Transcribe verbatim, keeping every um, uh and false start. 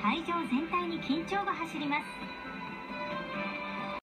会場全体に緊張が走ります。